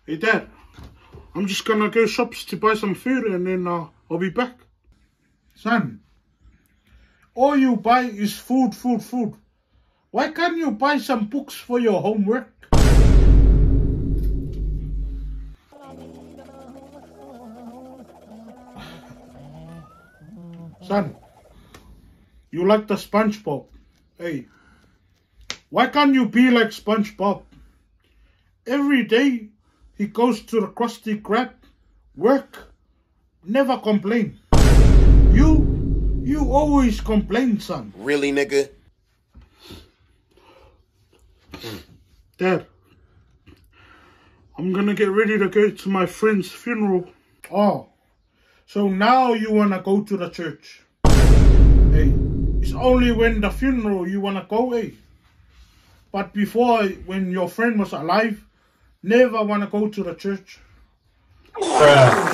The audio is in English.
Hey Dad, I'm just gonna go shops to buy some food and then I'll be back. Son, all you buy is food. Why can't you buy some books for your homework? Son, you like the SpongeBob. Hey, why can't you be like SpongeBob? Every day he goes to the Krusty Krab, work, never complain. You always complain, son. Really, nigga? Dad, I'm gonna get ready to go to my friend's funeral. Oh, so now you wanna go to the church? Hey, it's only when the funeral you wanna go, eh? But before, when your friend was alive, never wanna go to the church. Bruh.